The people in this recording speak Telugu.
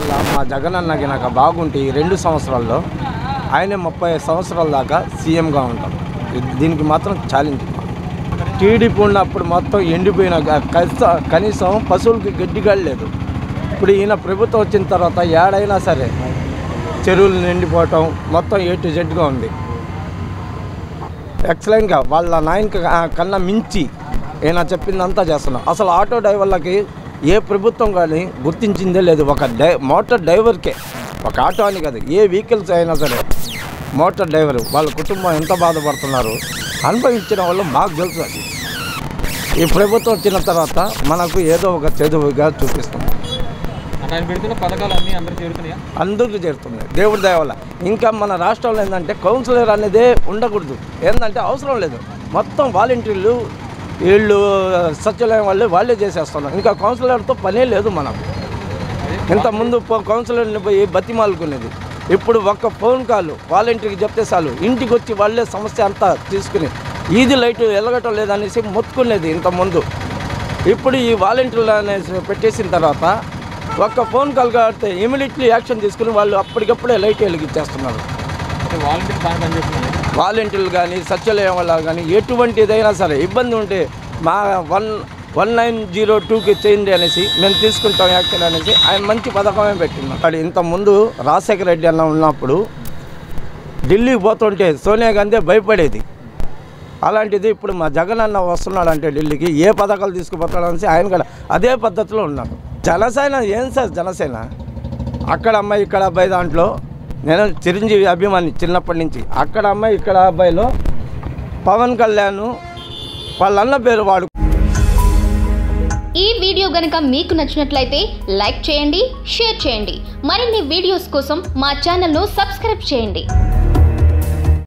వల్ల మా జగనన్న గినక బాగుంటే ఈ 2 సంవత్సరాల్లో ఆయన 30 సంవత్సరాల దాకా సీఎంగా ఉంటాం. దీనికి మాత్రం ఛాలెంజ్. టీడీపీ ఉన్నప్పుడు మొత్తం ఎండిపోయిన కనీసం పశువులకి గడ్డిగా లేదు. ఇప్పుడు ఈయన ప్రభుత్వం వచ్చిన తర్వాత ఏడైనా సరే చెరువులు నిండిపోవటం మొత్తం A to Zగా ఉంది. ఎక్సలెంట్గా వాళ్ళ నాయనకి కన్నా మించి ఈయన చెప్పిందంతా చేస్తున్నాం. అసలు ఆటో డ్రైవర్లకి ఏ ప్రభుత్వం కానీ గుర్తించిందే లేదు. ఒక మోటార్ డ్రైవర్కే, ఒక ఆటో అని కాదు, ఏ వెహికల్స్ అయినా సరే మోటార్ డ్రైవర్ వాళ్ళ కుటుంబం ఎంత బాధపడుతున్నారు అనుభవించిన వాళ్ళు మాకు తెలుసు. అది ఈ ప్రభుత్వం వచ్చిన తర్వాత మనకు ఏదో ఒక చదువుగా చూపిస్తుంది. అందరికీ చేరుతున్నాయి దేవుడి దయ వల్ల. ఇంకా మన రాష్ట్రంలో ఏంటంటే కౌన్సిలర్ అనేదే ఉండకూడదు. ఏంటంటే అవసరం లేదు, మొత్తం వాలంటీర్లు వీళ్ళు సచివాలయం వాళ్ళే చేసేస్తున్నారు. ఇంకా కౌన్సిలర్తో పనే లేదు మనకు. ఇంతకుముందు కౌన్సిలర్ని పోయి బతిమాలుకునేది, ఇప్పుడు ఒక్క ఫోన్ కాల్ వాలంటీర్కి చెప్తే చాలు ఇంటికి వచ్చి వాళ్ళే సమస్య అంతా తీసుకుని ఈది లైట్ వెలగటం లేదనేసి మొత్తుకునేది ఇంతకుముందు. ఇప్పుడు ఈ వాలంటీర్లు అనేసి పెట్టేసిన తర్వాత ఒక్క ఫోన్ కాల్ కాబట్టి ఇమీడియట్లీ యాక్షన్ తీసుకుని వాళ్ళు అప్పటికప్పుడే లైట్ వెలిగించేస్తున్నారు. వాలంటీర్లు కానీ సచివాలయం వల్ల కానీ ఎటువంటిదైనా సరే ఇబ్బంది ఉంటే మా 1902కి చేయండి అనేసి మేము తీసుకుంటాం యాక్షన్ అనేసి ఆయన మంచి పథకమే పెట్టిన్నాం. అక్కడ ఇంతకుముందు రాజశేఖర రెడ్డి అన్న ఉన్నప్పుడు ఢిల్లీకి పోతుంటే సోనియా గాంధీ భయపడేది. అలాంటిది ఇప్పుడు మా జగన్ అన్న వస్తున్నాడంటే ఢిల్లీకి ఏ పథకాలు తీసుకుపోతాడనేసి ఆయన కూడా అదే పద్ధతిలో ఉన్నాడు. జనసేన ఏం సార్ జనసేన, అక్కడ అమ్మాయి ఇక్కడ అబ్బాయి దాంట్లో నేను చిరంజీవి అభిమాని చిన్నప్పటి నుంచి. అక్కడ అమ్మాయి ఇక్కడ అబ్బాయిలో పవన్ కళ్యాణ్ వాళ్ళన్న పేరు వాడు. ఈ వీడియో గనుక మీకు నచ్చినట్లయితే లైక్ చేయండి, షేర్ చేయండి. మరిన్ని వీడియోస్ కోసం మా ఛానల్ను సబ్స్క్రైబ్ చేయండి.